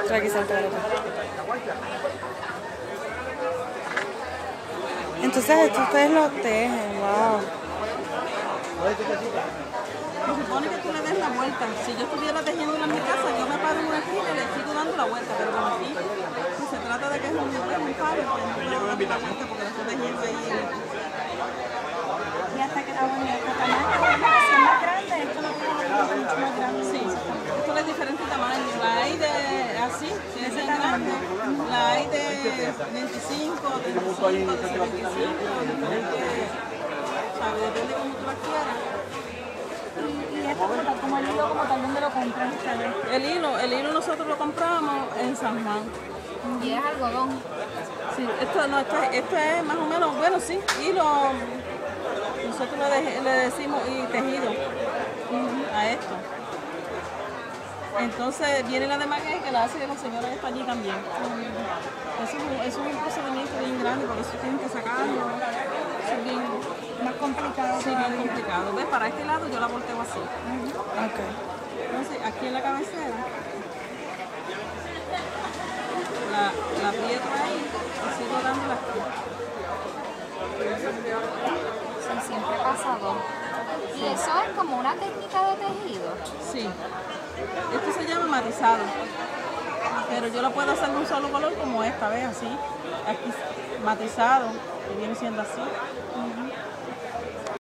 Trae aquí cerca de la casa. Entonces esto ustedes lo tejen, wow. Se supone que tú le des la vuelta. Si yo estuviera tejiendo en mi casa, yo me paro en una esquina y le sigo dando la vuelta. Pero como aquí, si se trata de que es un paro, pues no puedo dar la vuelta porque lo estoy tejiendo ahí. Y hasta que la tamaño, si es más grande, esto lo tiene mucho más grande. Sí, esto es de diferentes tamaños. La hay de así, que es bien grande. La hay de 25, de 25, de 75, depende como tú la quieras. Y esto como el hilo, como tal, ¿dónde lo compran ustedes? El hilo nosotros lo compramos en San Juan. Y es algodón. Sí, esto es más o menos, bueno, sí, hilo, nosotros le decimos y tejido a esto. Entonces viene la de maguey que la hace la señora esta allí también. Eso es un procedimiento bien grande porque eso tienen que sacarlo. Eso es bien más complicado. Sí, bien complicado. ¿Ves? Para este lado yo la volteo así. Okay. Entonces aquí en la cabecera la aprieto ahí y sigo dándola aquí. Sí, siempre pasa dos. Y eso es como una técnica de tejido. Sí. Esto se llama matizado. Pero yo lo puedo hacer de un solo color como esta, ¿ves? Así. Aquí matizado, que viene siendo así.